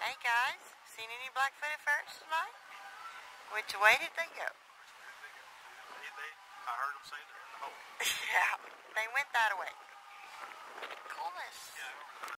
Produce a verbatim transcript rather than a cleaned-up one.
Hey guys, seen any black-footed ferrets tonight? Which way did they go? They, they, I heard them say they're in the hole. Yeah, they went that way. Coolness. Yeah.